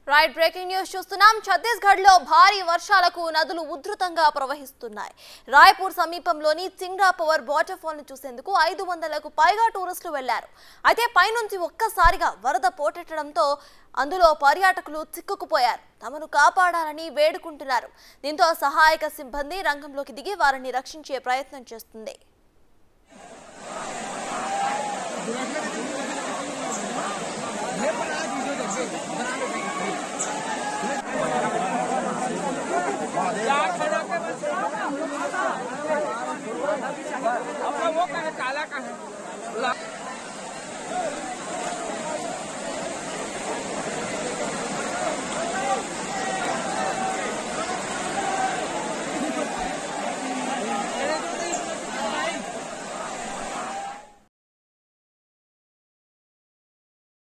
Right breaking news చూస్తున్నాం. ఛత్తీస్గఢ్ లో భారీ వర్షాలకు నదులు ఉధృతంగా ప్రవహిస్తున్నాయి. రాయ్పూర్ సమీపంలోని చింగ్రా పవర్ వాటర్ఫాల్ ను చూసేందుకు 500కు పైగా టూరిస్టులు వెళ్లారు. అయితే పైనుంచి ఒక్కసారిగా వరద పోటెత్తడంతో అందులో పర్యాటకులు చిక్కుకుపోయారు. తమను కాపాడాలని వేడుకుంటున్నారు. దీంతో సహాయక సిబ్బంది రంగంలోకి దిగి వారిని రక్షించే ప్రయత్నం చేస్తుంది. अपना वो कहे काला का है।